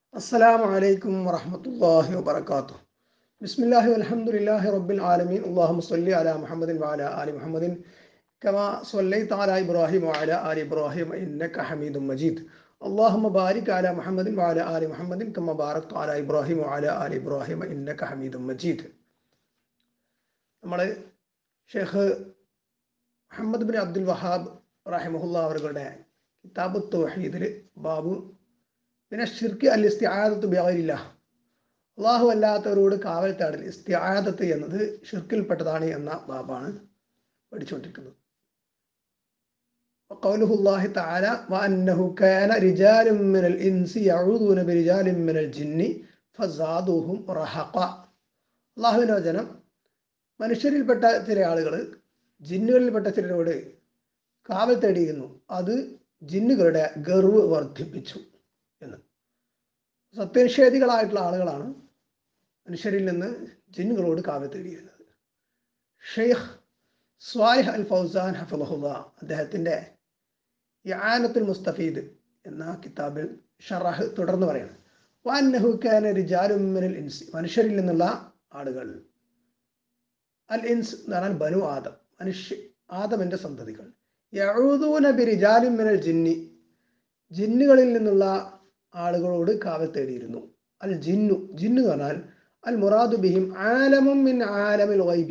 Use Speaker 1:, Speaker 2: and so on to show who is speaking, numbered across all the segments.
Speaker 1: السلام عليكم ورحمة الله وبركاته. بسم الله والحمد لله رب العالمين. اللهم صل على محمد وعلى آل محمد كما صليت على إبراهيم وعلى آل إبراهيم إنك حميد مجيد. اللهم بارك على محمد وعلى آل محمد كما باركت على إبراهيم وعلى آل إبراهيم إنك حميد مجيد. നമ്മുടെ Sheikh Muhammad bin Abdul Wahhab റഹിമഹുല്ലാ അവരുടെ കിതാബ് തൗഹീദിൽ ബാബു പിന്നെ ഷിർക്ക് അൽ ഇസ്തിആദത്തു ബിഗൈരില്ലാഹ്, അള്ളാഹു അല്ലാത്തവരോട് കാവൽ തേടൽ, ഇസ്തിആദത്ത് എന്നത് ഷിർക്കിൽപ്പെട്ടതാണ് എന്ന ബാബാണ് പഠിച്ചുകൊണ്ടിരിക്കുന്നത്. ഖൗലുഹുല്ലാഹി തആല വഅന്നഹു കാന റിജാലുൻ മിനൽ ഇൻസി യഊദൂന ബിരിജാലിൻ മിനൽ ജിന്നി ഫസാദൂഹും റഹഖ. അള്ളാഹുവിൻ്റെ വചനം, മനുഷ്യരിൽപ്പെട്ട ചില ആളുകൾ ജിന്നുകളിൽപ്പെട്ട ചിലരോട് കാവൽ തേടിയിരുന്നു, അത് ജിന്നുകളുടെ ഗർവ് വർദ്ധിപ്പിച്ചു എന്ന്. സത്യനിഷേധികളായിട്ടുള്ള ആളുകളാണ് മനുഷ്യരിൽ നിന്ന് ജിന്നുകളോട് കാവൽ തേടിയിരുന്നത്. ഷെയ്ഖ് സ്വാലിഹ് അൽ ഫൗസാൻ ഹഫിളഹുല്ലാ അദ്ദേഹത്തിൻ്റെ ഇആനത്തുൽ മുസ്തഫീദ് എന്ന കിതാബിൽ ഷറഹ് തുടർന്ന് പറയാണ്, വഅന്നഹു കാന റിജാലുൻ മിനൽ ഇൻസ്, മനുഷ്യരിൽ നിന്നുള്ള ആളുകൾ, അൽ ഇൻസ് എന്ന് പറഞ്ഞാൽ ബനു ആദം, ആദമിൻ്റെ സന്തതികൾ, യഊദൂന ബിരിജാലിൻ മിനൽ ജിന്നി, ജിന്നുകളിൽ നിന്നുള്ള ആളുകളോട് കാവൽ തേടിയിരുന്നു. അൽ ജിന്നു, ജിന്നു എന്ന് പറഞ്ഞാൽ അൽ മുറാദു ബിഹിം ആലമും മിൻ ആലമിൽ ഗൈബി,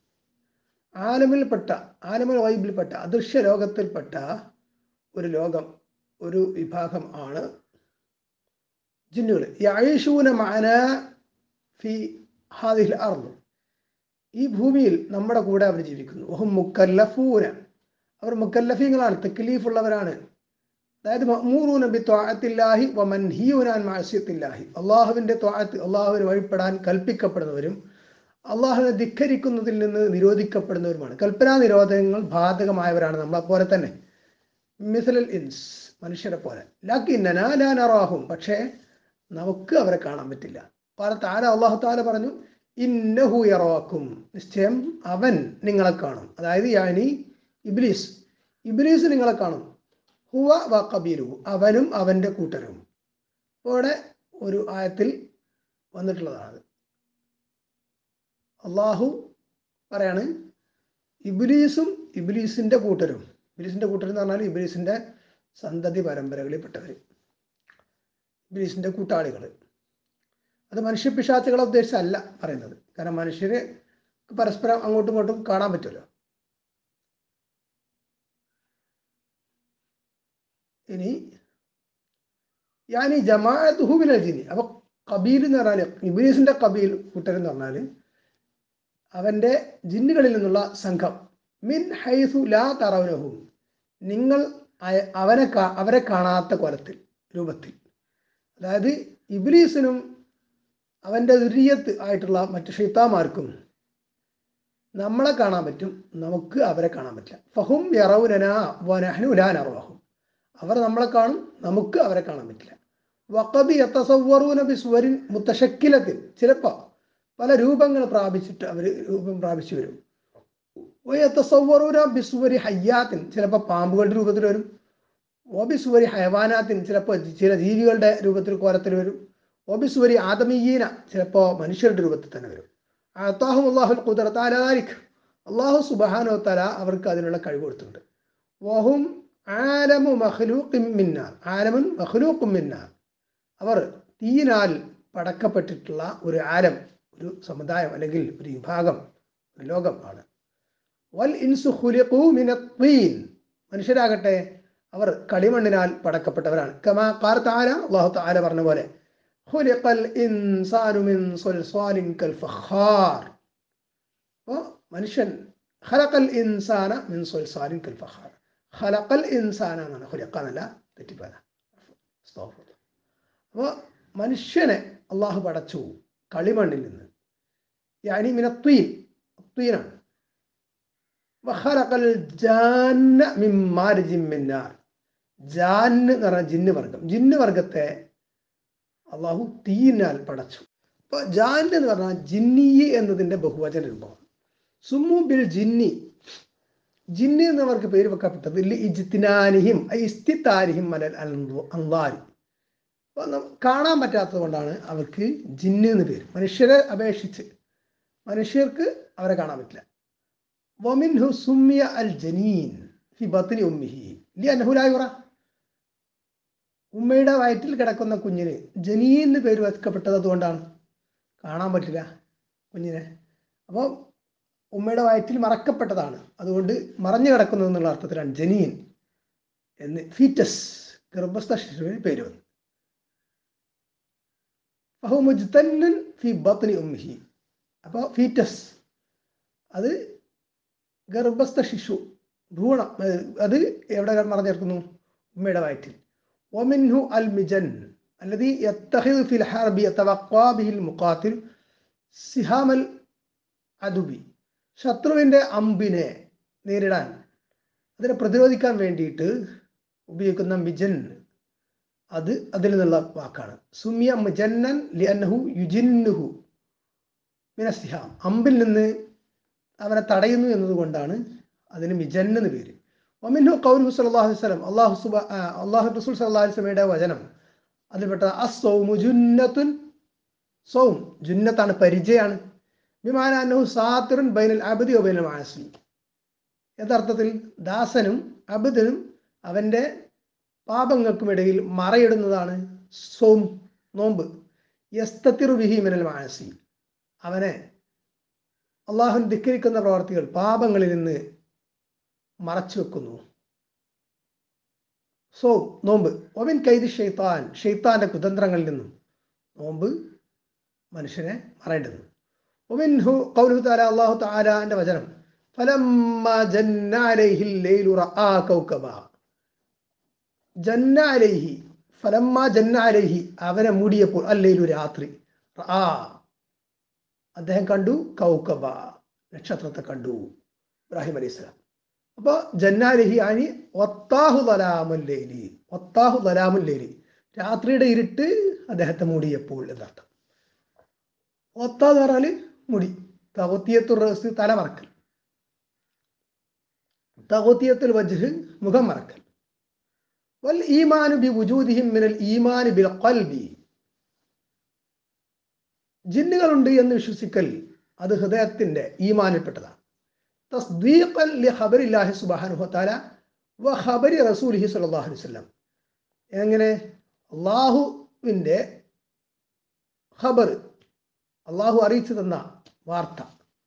Speaker 1: ആലമുൽ ഗൈബിൽപ്പെട്ട അദൃശ്യ ലോകത്തിൽപ്പെട്ട ഒരു ലോകം, ഒരു വിഭാഗം ആണ് ജിന്നുകൾ. യഈശൂന മഅനാ ഫി ഹാദിഹിൽ അർദ്, ഈ ഭൂമിയിൽ നമ്മുടെ കൂടെ അവർ ജീവിക്കുന്നു. വഹും മുക്കല്ലഫൂന, അവർ മുക്കല്ലഫീങ്ങളാണ്, തക്ലീഫുള്ളവരാണ്. അതായത് മഅ്മൂറൂന ബിത്വാഅത്തില്ലാഹി വമൻഹിയൂന അൻ മഅസിയത്തില്ലാഹി, അള്ളാഹുവിൻ്റെ ത്വാഅത്ത്, അള്ളാഹുവിന് വഴിപ്പെടാൻ കൽപ്പിക്കപ്പെടുന്നവരും അള്ളാഹുവിനെ ധിക്കരിക്കുന്നതിൽ നിന്ന് നിരോധിക്കപ്പെടുന്നവരുമാണ്. കൽപ്പനാ നിരോധനങ്ങൾ ബാധകമായവരാണ് നമ്മളെപ്പോലെ തന്നെ. മിസലൽ ഇൻസ്, മനുഷ്യരെ പോലെ. ലകിന്നനാ ലാ നറാഹും, പക്ഷേ നമുക്ക് അവരെ കാണാൻ പറ്റില്ല. അള്ളാഹു തആല പറഞ്ഞു, ഇന്നഹു യറാക്കും, നിശ്ചയം അവൻ നിങ്ങളെ കാണും. അതായത് യാനി ഇബ്ലീസ്, ഇബ്ലീസ് നിങ്ങളെ കാണും. ഹുവ വ ഖബീലുഹു, അവനും അവൻ്റെ കൂട്ടരും. ഇവിടെ ഒരു ആയത്തിൽ വന്നിട്ടുള്ളതാണ്. അള്ളാഹു പറയാണ്, ഇബ്ലീസും ഇബ്ലീസിൻ്റെ കൂട്ടരും, ഇബ്ലീസിൻ്റെ കൂട്ടരും എന്ന് പറഞ്ഞാൽ ഇബ്ലീസിൻ്റെ സന്തതി പരമ്പരകളിൽപ്പെട്ടവർ, ഇബ്ലീസിൻ്റെ കൂട്ടാളികൾ. അത് മനുഷ്യപിശാചുകളെ ഉദ്ദേശിച്ചല്ല പറയുന്നത്, കാരണം മനുഷ്യര് പരസ്പരം അങ്ങോട്ടും ഇങ്ങോട്ടും കാണാൻ പറ്റുമല്ലോ. ഇനി യാനി ജമാഅത്തുഹു മിനൽ ജിന്നി, അപ്പൊ ഖബീൽ എന്ന് പറഞ്ഞാൽ ഇബ്ലീസിന്റെ ഖബീൽ, കൂട്ടരെന്ന് പറഞ്ഞാൽ അവന്റെ ജിന്നുകളിൽ നിന്നുള്ള സംഘം. മിൻ ഹൈസു ലാ തറൗനഹും, നിങ്ങൾ അവരെ കാണാത്ത കോലത്തിൽ, രൂപത്തിൽ. അതായത് ഇബ്ലീസിനും അവൻ്റെ ദുരിയത്ത് ആയിട്ടുള്ള മറ്റു ശൈത്താന്മാർക്കും നമ്മളെ കാണാൻ പറ്റും, നമുക്ക് അവരെ കാണാൻ പറ്റില്ല. ഫഹും യറൗനനാ വനഹ്നു ലാ നറാഹും, അവർ നമ്മളെ കാണും, നമുക്ക് അവരെ കാണാൻ പറ്റില്ല. വഖദ് യതസവ്വറൂന ബിസ്വരിൻ മുതശക്കിലത്തിൻ, ചിലപ്പോൾ പല രൂപങ്ങൾ പ്രാപിച്ചിട്ട് അവർ രൂപം പ്രാപിച്ചു വരും. വയതസവ്വറൂന ബിസ്വരി ഹയ്യാത്തിൻ, ചിലപ്പോൾ പാമ്പുകളുടെ രൂപത്തിൽ വരും. വബിസ്വരി ഹയവാനാത്തിൻ, ചിലപ്പോൾ ചില ജീവികളുടെ രൂപത്തിൽ, കോലത്തിൽ വരും. വബിസ്വരി ആദമീയീന, ചിലപ്പോൾ മനുഷ്യരുടെ രൂപത്തിൽ തന്നെ വരും. അതാഹും അല്ലാഹുൽ ഖുദ്റത അലാ ദാലിക്, അല്ലാഹു സുബ്ഹാനഹു വ തആല അവർക്ക് അതിനുള്ള കഴിവ് കൊടുത്തിട്ടുണ്ട്. വഹും ആലമു മഖ്ലൂഖിൻ മിന്നാർ, ആലമുൻ മഖ്ലൂഖും മിന്നാർ, അവർ തീയിനാൽ പടക്കപ്പെട്ടിട്ടുള്ള ഒരു ആലം, ഒരു സമുദായം അല്ലെങ്കിൽ ഒരു വിഭാഗം, ഒരു ലോകം ആണ്. വൽ ഇൻസു ഖുലിഖൂ മിനത്തീൻ, മനുഷ്യരാകട്ടെ അവർ കളിമണ്ണിനാൽ പടക്കപ്പെട്ടവരാണ്. കമാ ഖാല തആല, അല്ലാഹു തആല പറഞ്ഞ പോലെ, ഖുലിഖൽ ഇൻസാനു മിൻ സ്വൽസ്വാലിൻ കൽ ഫഖാർ, അപ്പോൾ മനുഷ്യൻ ഖലഖൽ ഇൻസാന മിൻ സ്വൽസ്വാലിൻ കൽ ഫഖാർ, ഖലഖൽ ഇൻസാന എന്നാണ്, ഖുലിഖ എന്നല്ല, തെറ്റിപ്പോല. അപ്പോൾ മനുഷ്യനെ അള്ളാഹു പടച്ചു കളിമണ്ണിൽ നിന്ന്, യാനി മിനത്വീൻ, ത്വീനാണ്. വഖലഖൽ ജാന്ന മിൻ മാരിജിൻ മിൻ നാർ, ജാന്ന് എന്ന് പറഞ്ഞാൽ ജിന്ന് വർഗം, ജിന്ന് വർഗത്തെ അള്ളാഹു തീയിനാൽ പടച്ചു. അപ്പോൾ ജാൻ എന്ന് പറഞ്ഞാൽ ജിന്നി എന്നതിൻ്റെ ബഹുവചന രൂപമാണ്. സുമു ബിൽ ജിന്നി, ജിന്നി എന്നവർക്ക് പേര് വെക്കപ്പെട്ടത് ഇജ്തിനാനിഹിം ഇസ്തിതാരിഹിം അലൽ അൻവാരി, കാണാൻ പറ്റാത്തത് കൊണ്ടാണ് അവർക്ക് ജിന്ന് എന്ന് പേര്. മനുഷ്യരെ അപേക്ഷിച്ച് മനുഷ്യർക്ക് അവരെ കാണാൻ പറ്റില്ല. വമിൻഹു സുമ്മിയ അൽ ജനീൻ ഫി ബത്നി ഉമ്മിഹി ലിഅന്നഹു ലാ യുറ. ഉമ്മയുടെ വയറ്റിൽ കിടക്കുന്ന കുഞ്ഞിന് ജനീൻ എന്ന് പേര് വെക്കപ്പെട്ടത് അതുകൊണ്ടാണ്, കാണാൻ പറ്റില്ല കുഞ്ഞിനെ. അപ്പോൾ ഉമ്മയുടെ വയറ്റിൽ മറക്കപ്പെട്ടതാണ്, അതുകൊണ്ട് മറഞ്ഞു കിടക്കുന്നത് എന്നുള്ള അർത്ഥത്തിലാണ് ജനീൻ എന്ന് ഫീറ്റസ് ഗർഭസ്ഥ ശിശുവിന് പേര് വന്നു. ഫഹു മുജ്തന്നുൻ ഫി ബത്നി ഉമ്മിഹി. അപ്പോൾ ഫീറ്റസ് അത് ഗർഭസ്ഥ ശിശു, ഭ്രൂണം, അത് എവിടെ മറഞ്ഞു കിടക്കുന്നു? ഉമ്മയുടെ വയറ്റിൽ. വമിൻഹു അൽ മിജൻ അല്ലദീ യത്തഖിദു ഫിൽ ഹർബി യതവഖാ ബിഹിൽ മുഖാതിൽ സിഹാമൽ അദുബി. ശത്രുവിൻ്റെ അമ്പിനെ നേരിടാൻ, അതിനെ പ്രതിരോധിക്കാൻ വേണ്ടിയിട്ട് ഉപയോഗിക്കുന്ന മിജൻ, അത് അതിൽ നിന്നുള്ള വാക്കാണ്. സുമിയ മുജന്നൻ ലിഅന്നഹു യുജിന്നുഹു മിന സിഹാം. അമ്പിൽ നിന്ന് അവനെ തടയുന്നു എന്നതുകൊണ്ടാണ് അതിന് മിജൻ എന്ന് പേര്. വമിൻഹു ഖൗലുഹു സ്വല്ലല്ലാഹു അലൈഹി വസല്ലം, അല്ലാഹു റസൂൽ സ്വല്ലല്ലാഹു അലൈഹി വസല്ലമയുടെ വചനം അതിൽപ്പെട്ട അസ്സൗമു ജുന്നത്തുൻ. സൗം ജുന്നത്താണ്, പരിചയാണ്. ബിമാന അന്നഹു സാത്തിറുൻ ബൈനൽ അബ്ദി വബൈനൽ മഅസി. യഥാർത്ഥത്തിൽ ദാസനും അബ്ദിനും അവൻ്റെ പാപങ്ങൾക്കുമിടയിൽ മറയിടുന്നതാണ് സൗം, നോമ്പ്. യസ്തതിറു ബിഹി മിനൽ മഅസി. അവനെ അള്ളാഹു ധിക്കരിക്കുന്ന പ്രവർത്തികൾ, പാപങ്ങളിൽ നിന്ന് മറച്ചു വെക്കുന്നു. നോമ്പ്. ഒമിൻ കൈദി ഷെയ്ത്താൻ, ഷെയ്ത്താന്റെ കുതന്ത്രങ്ങളിൽ നിന്നും നോമ്പ് മനുഷ്യനെ മറയേണ്ടത്. ഒമിൻഹു ഖൗലുഹു തആല, അല്ലാഹു തആലാന്റെ വചനം ഫലമ്മാ ജന്ന അലൈഹിൽ ലൈലു റആ കൗകബ. ജന്ന അലൈഹി, ഫലമ്മാ ജന്ന അലൈഹി, അവനെ മൂടിയപ്പോൾ, അല്ലൈലു രാത്രി, റആ അദ്ദേഹം കണ്ടു, കൗകബ നക്ഷത്രത്തെ കണ്ടു, ഇബ്രാഹിം അലൈഹിസ്സലാം. അപ്പോൾ ജന്നാലിഹി ആനി ഒത്താഹു ദലാമുൽ ലൈലി, ഒത്താഹു ദലാമുൽ ലൈലി, രാത്രിയുടെ ഇരുട്ട് അദ്ദേഹത്തെ മൂടിയപ്പോൾ എന്നർത്ഥം. ഒത്താ എന്ന് പറഞ്ഞാൽ മുടി, തഗത്തിയത്തുൽ റഅസ് തല മറക്കൽ, തഗത്തിയത്തുൽ വജ്ഹ് മുഖം മറക്കൽ. വൽ ഈമാനു ബി വുജൂദിഹിം മിനൽ ഈമാനി ബിൽ ഖൽബി. ജിന്നുകളുണ്ട് എന്ന് വിശ്വസിക്കൽ അത് ഹൃദയത്തിന്റെ ഈമാനിൽപ്പെട്ടതാണ്. തസ്ദീഖൻ ലിഖബരില്ലാഹി സുബ്ഹാനഹു വതആല വഖബരി റസൂലിഹി സ്വല്ലല്ലാഹു അലൈഹി വസല്ലം. എങ്ങനെ? അള്ളാഹുവിൻ്റെ ഖബർ, അള്ളാഹു അറിയിച്ചു തന്ന വാർത്ത,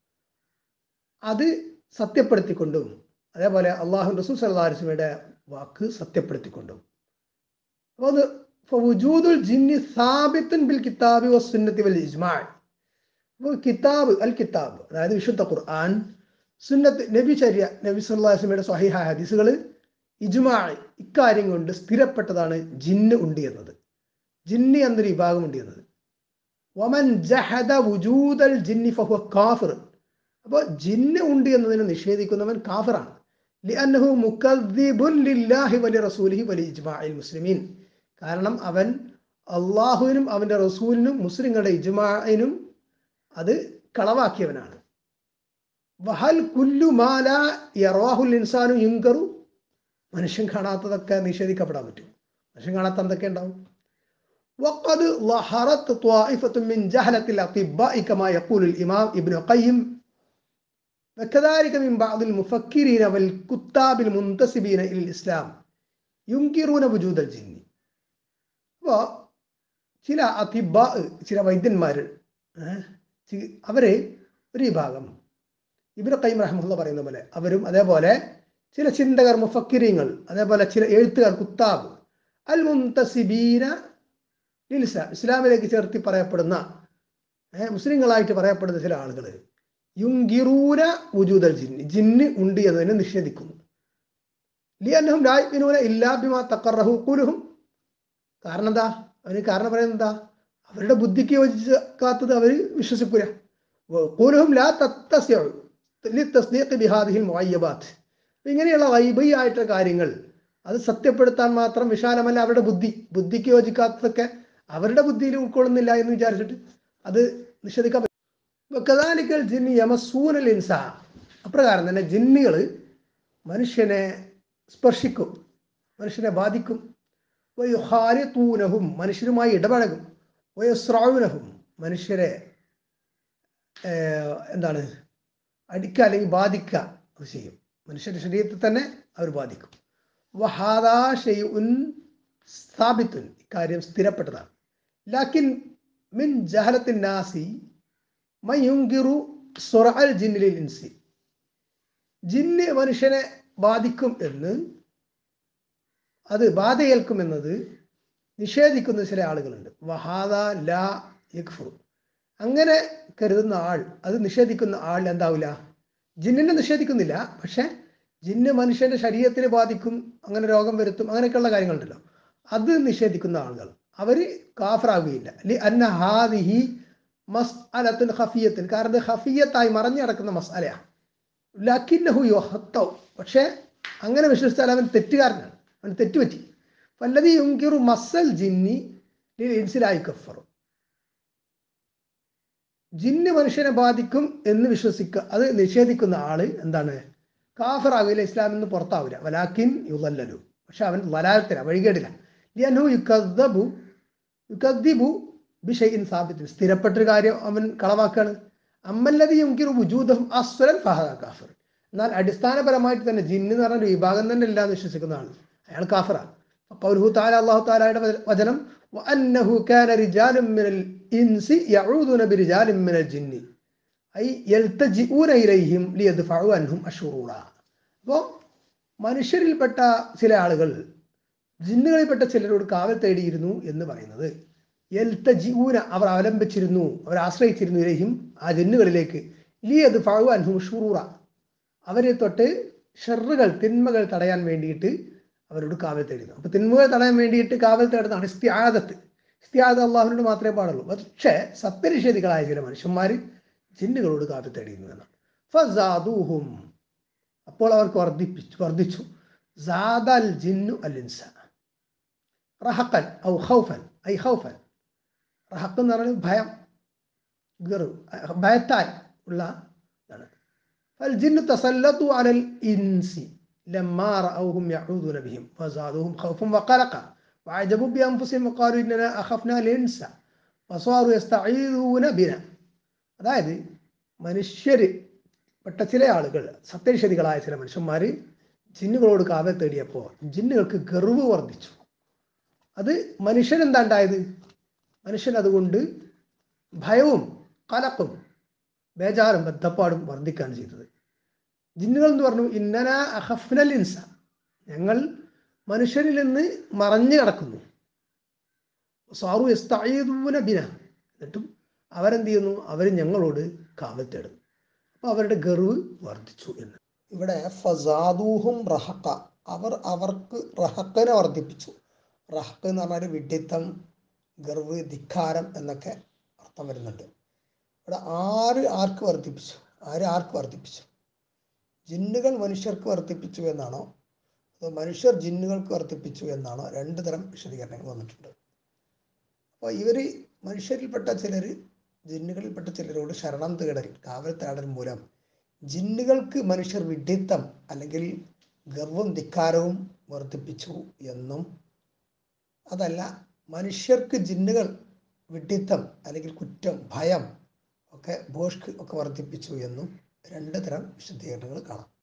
Speaker 1: അത് സത്യപ്പെടുത്തിക്കൊണ്ടും, അതേപോലെ അള്ളാഹു റസൂൽ സ്വല്ലല്ലാഹു അലൈഹി വസല്ലമയുടെ വാക്ക് സത്യപ്പെടുത്തിക്കൊണ്ടും. അപ്പോൾ അത് ഫവുജൂദുൽ ജിന്നി സാബിത്തുൻ ബിൽ കിതാബി വസ്സുന്നത്തി വൽ ഇജ്മാഅ്. അപ്പോൾ കിതാബ്, അൽ കിതാബ് അതായത് വിശുദ്ധ ഖുർആൻ, സുന്നത്ത്, നബിചര്യ, നബി സല്ലല്ലാഹു അലൈഹി വസല്ലമയുടെ സ്വഹീഹായ ഹദീസുകൾ, ഇജ്മാഅ്, ഇക്കാര്യം കൊണ്ട് സ്ഥിരപ്പെട്ടതാണ് ജിന്ന് ഉണ്ട് എന്നത്, ജിന്നി എന്നൊരു വിഭാഗം ഉണ്ട് എന്നത്. വമൻ ജഹദ വുജൂദൽ ജിന്നി ഫഹുവ കാഫിർ. അപ്പോൾ ജിന്ന് ഉണ്ട് എന്നതിനെ നിഷേധിക്കുന്നവൻ കാഫിറാണ്. ലിഅന്നഹു മുകദ്ദിബുൻ ലില്ലാഹി വലി റസൂലിഹി വലി ഇജ്മാഇൽ മുസ്ലിമീൻ. കാരണം അവൻ അള്ളാഹുവിനും അവൻ്റെ റസൂലിനും മുസ്ലിങ്ങളുടെ ഇജ്മാഇനും അത് കളവാക്കിയവനാണ്. വഹൽ കുല്ലു മാ ലാ യറാഹുൽ ഇൻസാനു യുൻകറു. മനുഷ്യൻ കാണാത്തതൊക്കെ നിഷേധിക്കപ്പെടാൻ പറ്റും. മനുഷ്യൻ കാണാത്ത എന്തൊക്കെ ഉണ്ടാവും? വഖദ് ലഹറത് ത്വായിഫത്തുൻ മിൻ ജഹലത്തിൽ അത്തിബ്ബാഇ കമാ യഖൂലുൽ ഇമാം ഇബ്നു ഖയ്യിം വകദാലിക മിൻ ബഅദിൽ മുഫക്കിരീന വൽ കുത്താബിൽ മുൻതസിബീന ഇൽ ഇസ്ലാം യുൻകിറൂന വുജൂദൽ ജിന്നി. അപ്പോൾ ചില അത്തിബ്ബാ, ചില വൈദ്യന്മാർ, അവര് ഒരു വിഭാഗം, ഇബ്നു ഖയ്യിം റഹ്മത്തുള്ളാഹി പറയുന്ന പോലെ അവരും, അതേപോലെ ചില ചിന്തകർ, മുഫക്കിരീങ്ങൾ, അതേപോലെ ചില എഴുത്തുകാർ, കുത്താബ്, അൽ മുൻതസിബീന ലിൽ ഇസ്ലാം, ഇസ്ലാമിലേക്ക് ചേർത്തി പറയപ്പെടുന്ന, മുസ്ലിങ്ങളായിട്ട് പറയപ്പെടുന്ന ചില ആളുകൾ, യുൻകിറൂന വുജൂദൽ ജിന്നി, ജിന്ന് ഉണ്ട് എന്നതിനെ നിഷേധിക്കുന്നു. ലിഅന്നഹും ലാ യുഅ്മിനൂന ഇല്ലാ ബിമാ തഖറഹു ഖുലുഹും. കാരണം എന്താ? അവന് കാരണം പറയുന്നത് എന്താ? അവരുടെ ബുദ്ധിക്ക് യോജിക്കാത്തത് അവർ വിശ്വസിക്കൂല. ഖുലുഹും ലാ തത്തസിഉ ലിതസ്ദീഖ് ബിഹാദിഹിൽ മുഅയ്യബാത്ത്. ഇങ്ങനെയുള്ള ഗൈബിയായിട്ടുള്ള കാര്യങ്ങൾ അത് സത്യപ്പെടുത്താൻ മാത്രം വിശാലമല്ല അവരുടെ ബുദ്ധി. ബുദ്ധിക്ക് യോജിക്കാത്തതൊക്കെ അവരുടെ ബുദ്ധിയിൽ ഉൾക്കൊള്ളുന്നില്ല എന്ന് വിചാരിച്ചിട്ട് അത് നിഷേധിക്കാൻ പറ്റും. കദാലിക്കൽ ജിന്നി യമസ്സൂനൽ ഇൻസാ. അപ്രകാരം തന്നെ ജിന്നുകൾ മനുഷ്യനെ സ്പർശിക്കും, മനുഷ്യനെ ബാധിക്കും. വയുഖാലിത്തൂനഹും മനുഷ്യരുമായി ഇടപഴകും, വയസ്രാവുനഹും മനുഷ്യരെ എന്താണ് അടിക്കുക അല്ലെങ്കിൽ ബാധിക്കുക അത് ചെയ്യും. മനുഷ്യരുടെ ശരീരത്തിൽ തന്നെ അവർ ബാധിക്കും. വഹാദാ ഷൈഉൻ സ്ഥാപിത്തുൻ, ഇക്കാര്യം സ്ഥിരപ്പെട്ടതാണ്. ലാക്കിൻ മിൻ ജഹലത്തിൻ നാസി മയുങ്കിറു സുറഅൽ ജിന്നിലിൽ ഇൻസി, ജിന്ന് മനുഷ്യനെ ബാധിക്കും എന്ന്, അത് ബാധയേൽക്കുമെന്നത് നിഷേധിക്കുന്ന ചില ആളുകളുണ്ട്. വഹാദ ലാ യക്ഫുർ, അങ്ങനെ കരുതുന്ന ആൾ, അത് നിഷേധിക്കുന്ന ആൾ എന്താവില്ല, ജിന്നിനെ നിഷേധിക്കുന്നില്ല, പക്ഷെ ജിന്ന് മനുഷ്യന്റെ ശരീരത്തിന് ബാധിക്കും, അങ്ങനെ രോഗം വരുത്തും, അങ്ങനെയൊക്കെയുള്ള കാര്യങ്ങളുണ്ടല്ലോ, അത് നിഷേധിക്കുന്ന ആളുകൾ അവര് കാഫറാകുകയില്ല. ലി അന്ന ഹാദിഹി മസ്അലത്തുൻ ഖഫിയത്തുൻ, കാരണം ഇത് ഖഫിയത്തായി മറഞ്ഞു കിടക്കുന്ന മസ്അലയാണ്. ലക്കിന്നഹു യുഹത്തൗ, പക്ഷെ അങ്ങനെ വിശ്വസിച്ചാൽ അവൻ തെറ്റുകാരനാണ്, അവൻ തെറ്റുപറ്റി. വല്ലദീ യുൻകിറു മസ്സൽ ജിന്നി ലിൽ ഇൻസി ലാ യുകഫറു, ജിന്ന് മനുഷ്യനെ ബാധിക്കും എന്ന് വിശ്വസിക്കുക, അത് നിഷേധിക്കുന്ന ആള് എന്താണ്, കാഫറാവില്ല, ഇസ്ലാമിൽ നിന്ന് പുറത്താവില്ല. വലാക്കിൻ യുളല്ലലു, പക്ഷെ അവൻ വലാലത്തില്ല, വഴികേടില്ല. ലിഅന്നഹു യുകദ്ദിബു ബിശൈഇൻ സാബിത്തിൻ, സ്ഥിരപ്പെട്ടൊരു കാര്യം അവൻ കളവാക്കാണ്. അമ്മല്ലദീ യുൻകിറു വുജൂദഹും അസ്വലൻ ഫഹദാ കാഫിർ, എന്നാൽ അടിസ്ഥാനപരമായിട്ട് തന്നെ ജിന്ന് എന്ന് പറഞ്ഞ വിഭാഗം തന്നെ ഇല്ലാന്ന് വിശ്വസിക്കുന്ന ആൾ, അയാൾ കാഫറാണ്. ഖൗലുഹു തആല, അല്ലാഹു തആലയുടെ വചനം, വഅന്നഹു കാന റിജാലുൻ മിനൽ ഇൻസി യഊദൂന ബിരിജാലിൻ മിനൽ ജിന്നി ഐ യൽതജിഊന ഇലൈഹിം ലിയദ്ഫഉ അൻഹും അശ്റൂറ. അപ്പോൾ മനുഷ്യരിൽപ്പെട്ട ചില ആളുകൾ ജിന്നുകളിൽപ്പെട്ട ചിലരോട് കാവൽ തേടിയിരുന്നു എന്ന് പറയുന്നത്, യൽതജിഊന, അവർ അവലംബിച്ചിരുന്നു, അവർ ആശ്രയിച്ചിരുന്നു, ഇലൈഹിം, ആ ജിന്നുകളിലേക്ക്, ലിയദ്ഫഉ അൻഹും അശ്റൂറ, അവരെ തൊട്ട് ഷർറുകൾ, തിന്മകൾ തടയാൻ വേണ്ടിയിട്ട് അവരോട് കാവൽ തേടുന്നു. അപ്പൊ തിന്മകൾ തടയാൻ വേണ്ടിയിട്ട് കാവൽ തേടുന്നതാണ് ഇസ്തിആദത്ത്. ഇസ്തിആദത്ത് അള്ളാഹുവിനോട് മാത്രമേ പാടുള്ളൂ. പക്ഷേ സത്യനിഷേധികളായ ചില മനുഷ്യന്മാർ ജിന്നുകളോട് കാവൽ തേടിയിരുന്നു എന്നാണ്. ഫസാദൂഹും, അപ്പോൾ അവർക്ക് വർദ്ധിച്ചു. സാദൽ ജിന്നു അൽ ഇൻസ റഹഖൻ ഔ ഖൗഫൻ, ഐ ഖൗഫൻ, റഹഖ് എന്ന് പറയുന്നത് ഭയം, ഭയത്താൽ ഉള്ള ഇതാണ്. ഫൽ ജിന്നു തസല്ലതു അലൽ ഇൻസി ലമ്മാ റഅൗഹും യഊദൂന ബിഹിം ഫസാദൂഹും ഖൗഫൻ വഖലഖ വഅജബു ബിഅൻഫുസിഹിം വഖാലു ഇന്നനാ അഖഫ്നാ അൽ ഇൻസ വസാറു യസ്തഈദൂന ബിനാ. അതായത് മനുഷ്യർ പെട്ട ചില ആളുകൾ, സത്യനിഷേധികളായ ചില മനുഷ്യന്മാർ ജിന്നുകളോട് കാവൽ തേടിയപ്പോൾ ജിന്നുകൾക്ക് ഗർവ് വർദ്ധിച്ചു. അത് മനുഷ്യൻ എന്താ ഉണ്ടായത്, മനുഷ്യൻ അതുകൊണ്ട് ഭയവും കലക്കും ബേജാറും ബദ്ധപ്പാടും വർദ്ധിക്കുകയാണ് ചെയ്തത്. ജിന്നുകൾ എന്ന് പറഞ്ഞു, ഇന്നനാ അഖഫ്നൽ ഇൻസ, ഞങ്ങൾ മനുഷ്യരിൽ നിന്ന് മറഞ്ഞു കിടക്കുന്നു. സാറു യസ്തഈദൂന ബിനാ, എന്നിട്ടും അവരെന്ത് ചെയ്യുന്നു, അവർ ഞങ്ങളോട് കാവൽ തേടുന്നു. അപ്പോൾ അവരുടെ ഗർവ് വർദ്ധിച്ചു എന്ന്. ഇവിടെ ഫസാദൂഹും റഹഖ, അവർക്ക് റഹഖനെ വർദ്ധിപ്പിച്ചു. റഹഖ് എന്ന് പറഞ്ഞാൽ വിഡ്ഢിത്തം, ഗർവ്, ധിക്കാരം എന്നൊക്കെ അർത്ഥം വരുന്നുണ്ട്. ഇവിടെ ആർക്ക് വർദ്ധിപ്പിച്ചു? ജിന്നുകൾ മനുഷ്യർക്ക് വർദ്ധിപ്പിച്ചു എന്നാണോ, അതോ മനുഷ്യർ ജിന്നുകൾക്ക് വർദ്ധിപ്പിച്ചു എന്നാണോ? രണ്ടു തരം വിശദീകരണങ്ങൾ വന്നിട്ടുണ്ട്. അപ്പോൾ മനുഷ്യരിൽപ്പെട്ട ചിലർ ജിന്നുകളിൽപ്പെട്ട ചിലരോട് ശരണം തേടൽ, കാവൽ തേടൽ മൂലം ജിന്നുകൾക്ക് മനുഷ്യർ വിഡ്ഢിത്തം അല്ലെങ്കിൽ ഗർവവും ധിക്കാരവും വർദ്ധിപ്പിച്ചു എന്നും, അതല്ല മനുഷ്യർക്ക് ജിന്നുകൾ വിഡ്ഢിത്തം അല്ലെങ്കിൽ കുറ്റം, ഭയം ഒക്കെ, ഭോഷ്ക് ഒക്കെ വർദ്ധിപ്പിച്ചു എന്നും രണ്ട് തരം വിശദീകരണങ്ങൾ കാണാം.